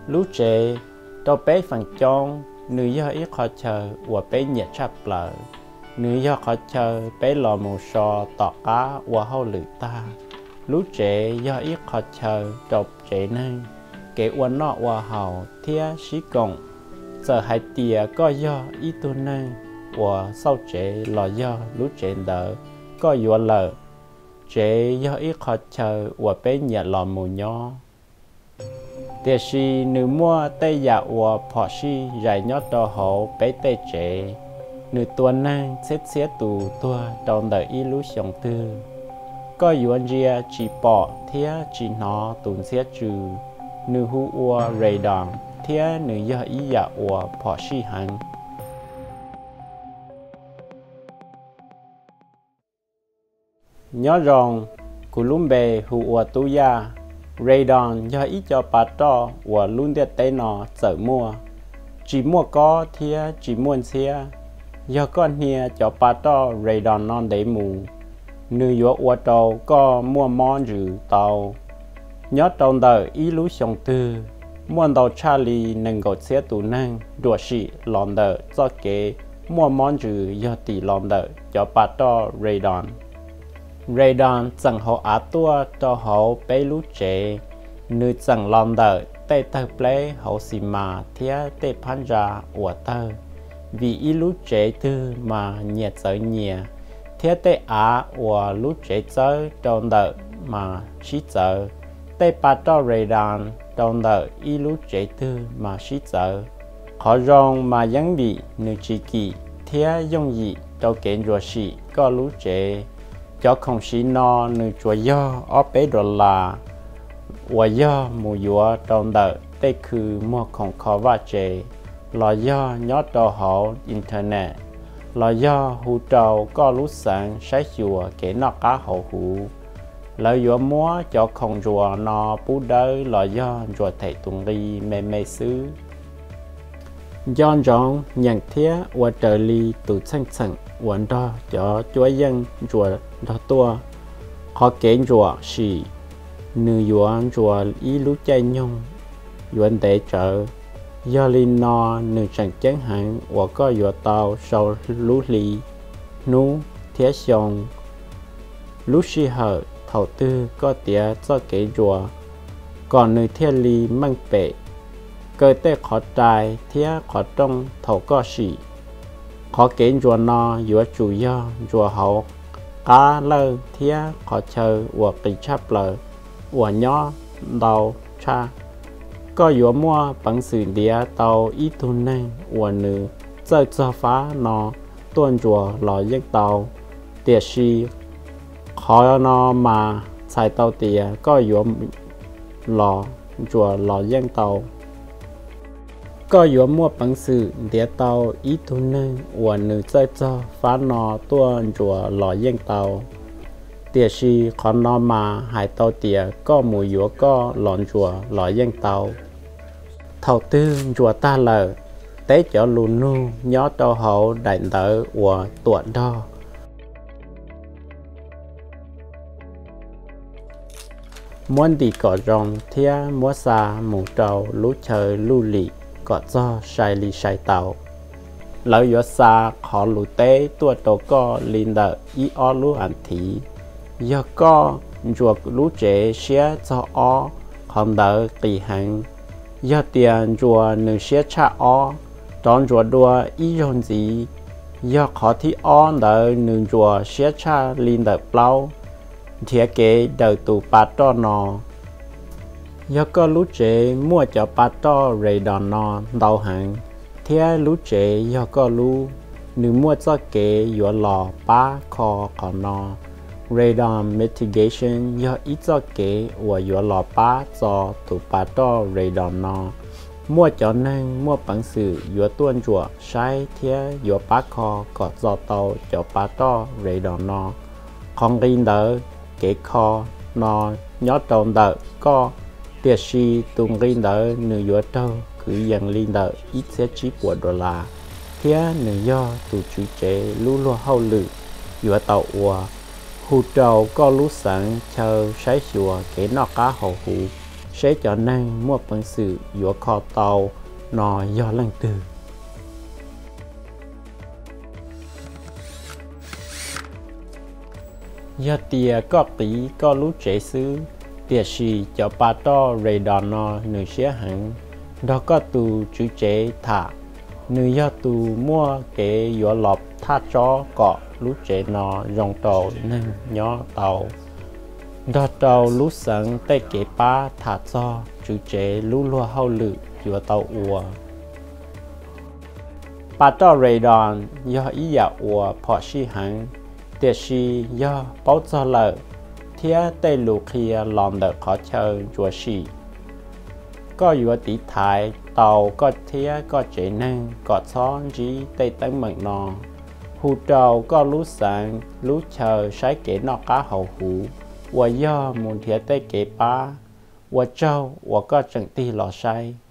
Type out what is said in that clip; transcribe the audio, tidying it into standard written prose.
lú chế tàu bé phần trong nữ do ít khó chờ và bé nhiệt chập lờ nữ do khó chờ bé lò mù sò tọt cá và hậu lử ta lú chế do ít khó chờ độc chế nên kể uốn nọ và hậu thia xí cộng giờ hai tia có do ít tu nên và sau chế lò do lú chế đỡ có dọa lờ chế do ít khó chờ và bé nhiệt lò mù nhỏ để si nữ mua tây giả và phò si dài nhót đo hậu bé tây chế nữ tuần năng xét xét tù tua trong đời y lú sống tư có yuan ria chỉ bỏ thía chỉ nó tùn xét trừ nữ hu ua rầy đòn thía nữ do ý giả và phò si hẳn nhớ rong cụ lùm bề hu ua tu ya radon do ít cho bà to và luôn để tay nó sợ mua chỉ mua có thì chỉ muốn xe do con hia cho bà to radon non để mù nữ yếu ô tô có mua món rượu tàu nhớ trong đời ý lú sống tư muốn đầu Charlie nâng gột xe tù năng đùa sĩ lòn đỡ do kế mua món rượu do tỷ lòn đỡ cho bà to radon radon chẳng họ á tua cho họ bé lú chế nữ chẳng lòn đỡ tê tơ play họ xì mà thía tê phan ra ủa tơ vì ý lú chế tư mà nhiệt giới nhẹ thía tê á ủa lú chế giới trong đỡ mà xí giới tê bà to radon trong đỡ ý lú chế tư mà xí giới họ rong mà dân bị nữ chỉ kỳ thía dùng gì trong kênh rùa xì có lú chế cho không xí nó nữ chùa do ở bé đồ là và do mùa dùa trong đợt tê khứ mua không khó vạ chế là do nhớ đồ hậu internet là do hữu trâu có lúc sáng sáng chùa kể nó cá hậu hữu là do múa cho không rùa nó bú đới là do rùa thầy tuần đi mê mê xứ do rong nhận thiết và trở ly tụ chân chân vấn đó cho chúa dân rùa đó tua họ kể rùa xì nữ yuan rùa ý lú chay nhung yuan để trở do linh no nữ chẳng chán hẳn và có dùa tàu sau lú lì nú thiết xong lú xì hở thầu tư có tía cho kể rùa còn nữ thiết lì mang bệ cơ tế khó trai thiết khó trong thầu có xì khó kể rùa no dùa chủ do rùa hậu cá lơ thía khó chờ và kỳ chắp lờ và nhỏ đầu cha có dùa mua bằng sự đĩa tàu ít thu năng và nữ chơi cho phá nó tuôn rùa lò giấc tàu tiệt si khó nó mà xài tàu tìa có dùa lò rùa lò giấc tàu có dùa mua bằng sự đĩa tàu ít thu năng và nữ chơi cho phá nó tuôn rùa lò giấc tàu tiệt si khó nó mà hai tàu tìa có mùi dùa có lòn rùa lò giấc tàu thầu tư rùa ta lờ tế cho lù nu nhó cho hậu đại đỡ và tuộn đo muốn đi cỏ rong thia múa xa mù trầu lú trời lú lì cỏ do sai lì sai tàu lỡ gió xa khó lù tế tua tổ co linh đỡ ý o lú ảnh thí do co rùa lú chế xé cho o không đỡ kỳ hành do tiền rùa nữ xé cha o tròn rùa đua ý dồn gì do khó thi o đỡ nữ rùa xé cha linh đỡ bao thiết kế đỡ tù bà to nò do có lú chế mua cho bà to rầy đòn nò đau hàng thiết lú chế do có lú nữ mua cho kế dùa lò bá kho khó nò radon mitigation do ít cho kế và dùa lò bá cho tụ bà to radon nò mua cho nên mua bằng sự dùa tuôn rùa sai thiết dùa bá kho có do tàu cho bà to radon nò không riêng đỡ kế kho nò nhó tròn đỡ có tiệt si tung riêng đỡ nữ dùa trâu cứ dần riêng đỡ ít sẽ chỉ của đô la thiết nữ do tụ chú chế lú lúa hậu lử dùa tàu hù trầu có lú sáng chờ sái chùa kế nọ cá hậu hù sẽ cho nên mua bằng sự dũa kho tàu nó do lần từ do tia có tí có lú trẻ xứ tia xì cho ba to rầy đỏ nó nữ xế hẳn đó có tù chữ chế thả nữ do tù mua cái dũa lọp tha chó cọ lú trẻ nó rong tàu nên nhỏ tàu đó tàu lú sẵn tay kế ba thả cho chữ chế lú lua hao lự dũa tàu ua ba to rầy đỏ do ý dạ ua phỏ xì hẳn tiệt sĩ do bảo cho lợ thía tây lục kia lòng đợt khó chơi chùa sĩ có yếu tí thái tàu có thía có chế năng có xón dí tây tấn mệnh nọ hù trầu có lú sáng lú chờ sái kế nọ cá hậu hú và do muốn thía tây kế ba và trâu và có chẳng ti lò say